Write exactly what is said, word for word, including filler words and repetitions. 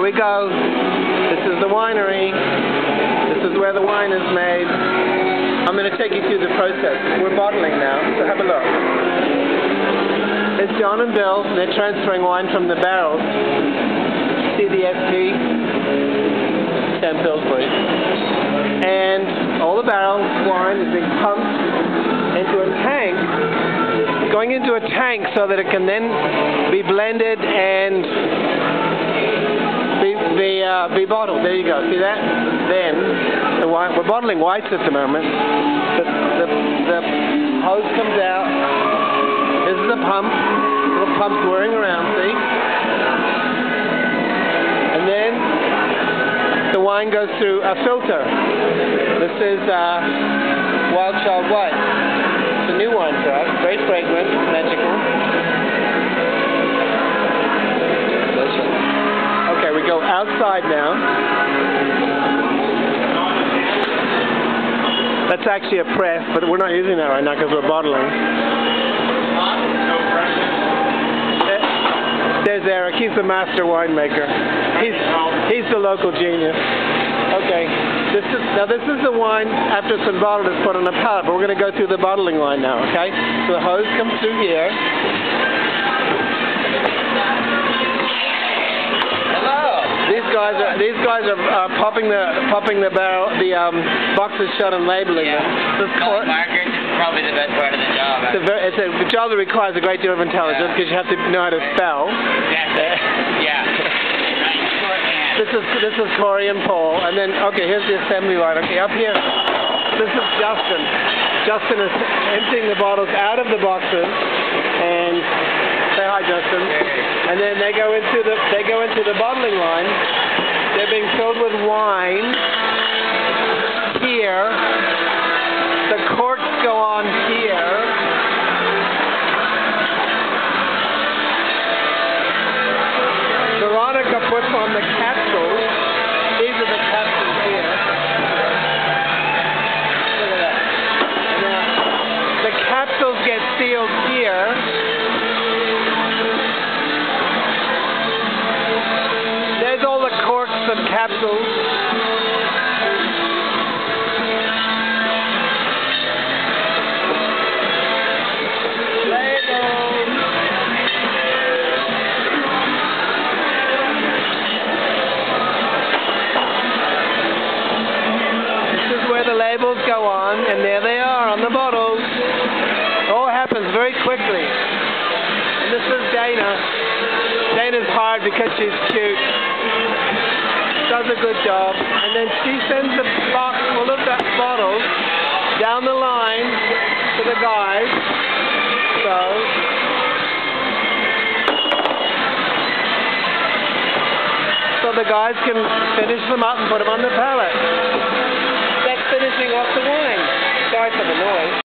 we go. This is the winery. This is where the wine is made. I'm going to take you through the process. We're bottling now, so have a look. It's John and Bill, and they're transferring wine from the barrels. See the S P? ten pills, please. And all the barrel wine is being pumped into a tank, going into a tank so that it can then be blended and be, be, uh, be bottled. There you go. See that? Then the wine. We're bottling whites at the moment. The, the, the hose comes out. This is the pump. Little pump's whirring around. See? And then the wine goes through a filter. This is uh, Wild Child White. It's a new wine for us. Very fragrant, magical. Okay, we go outside now. That's actually a press, but we're not using that right now because we're bottling. There's Eric. He's the master winemaker. He's he's the local genius. Okay. This is now. This is the wine after it's been bottled. It's put on a pallet. But we're going to go through the bottling line now. Okay. So the hose comes through here. These guys are these guys are uh, popping the popping the barrel the um, boxes shut and labeling yeah. them. This Color markers is probably the best part of the job. It's a, very, it's a job that requires a great deal of intelligence because yeah. you have to know how to spell. That's yeah. This is this is Corey and Paul, and then okay, here's the assembly line. Okay, up here, this is Justin. Justin is emptying the bottles out of the boxes, and say hi, Justin. And then they go into the they go into the bottling line. They're being filled with wine here. The corks go on here. Veronica puts on the capsules. These are the capsules here. Look at that. Now, the capsules get sealed here. There's all the corks and capsules. Labels. This is where the labels go on, and there they are on the bottles. It all happens very quickly. And this is Dana. Dana's hard because she's cute. Does a good job. And then she sends a box full of that bottles down the line to the guys. So, so the guys can finish them up and put them on the pallet. That's finishing off the wine. Sorry for the noise.